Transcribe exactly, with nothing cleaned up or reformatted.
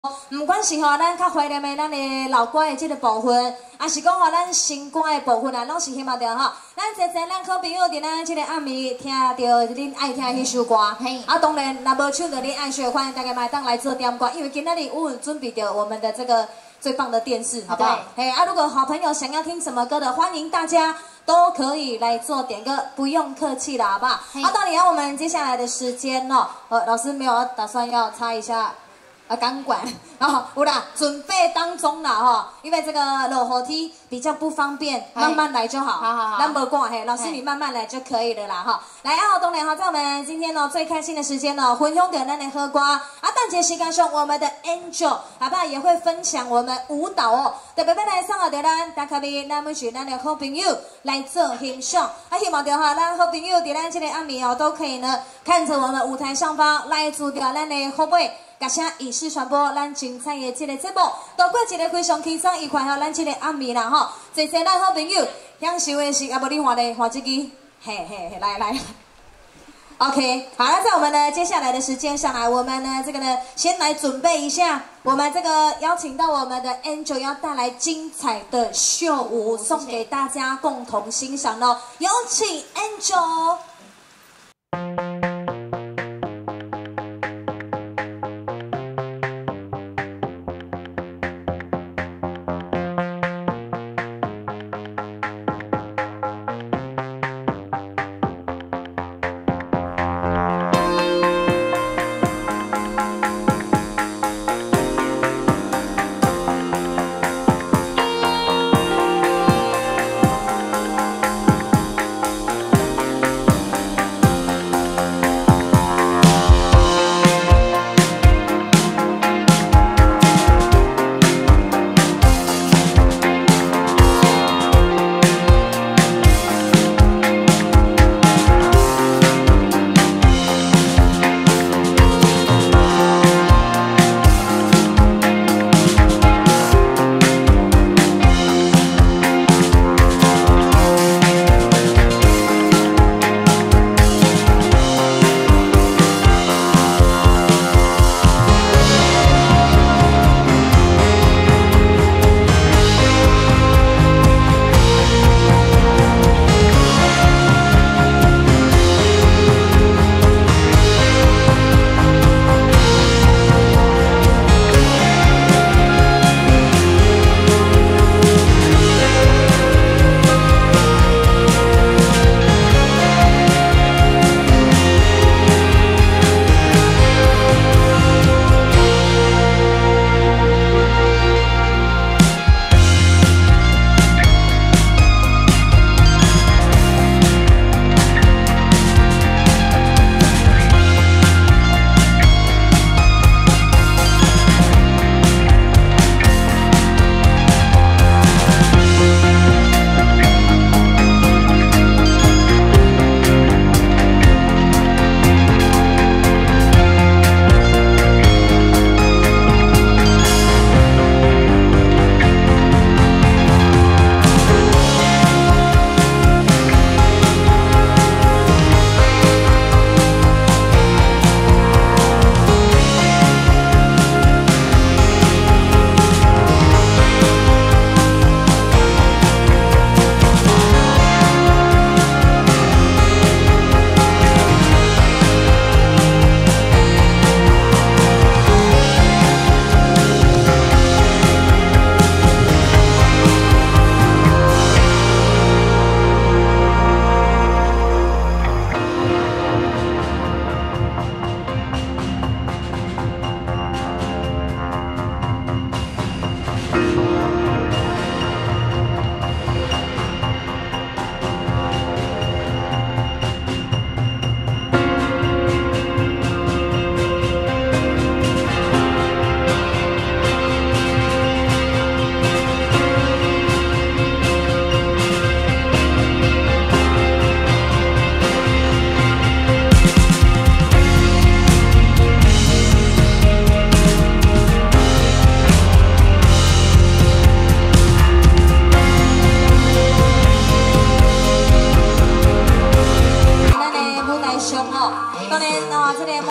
不管是吼咱较怀念的咱的老歌的这个部分，还是讲吼咱新歌的部分啊，拢是希望着吼，咱侪侪咱好朋友伫咱这个暗暝听着恁爱听迄首歌。啊，当然若无唱着恁爱学欢，大家嘛当来做点歌，因为今仔日我有准备着我们的这个最棒的电视，好不好？嘿啊，如果好朋友想要听什么歌的，欢迎大家都可以来做点歌，不用客气了，好不好？好，到底要我们接下来的时间哦，呃，老师没有打算要插一下。 啊，钢管，然后有啦，准备当中啦哈，因为这个落后梯比较不方便，慢慢来就好。好好好，咱无管嘿，老师你慢慢来就可以了啦哈。来啊，当然哈，在我们今天呢最开心的时间呢，分享给咱的喝瓜啊，蛋节时间上我们的 Angel 好不好？也会分享我们舞蹈哦，特别要来送给咱大咖啡，咱们是咱的好朋友来做欣赏。啊，希望着哈，咱好朋友伫咱这个暗暝哦，都可以呢看着我们舞台上方来做掉咱的后背。 感谢以示传播咱精彩的这个节目，度过一个非常轻松愉快和咱这个暗暝啦吼，谢谢咱好朋友享受的是啊，无你看咧，看这个，嘿嘿嘿，来来 ，OK， 好了，在我们呢接下来的时间上来，我们呢这个呢先来准备一下，我们这个邀请到我们的 Angel 要带来精彩的秀舞，送给大家共同欣赏哦，有请 Angel。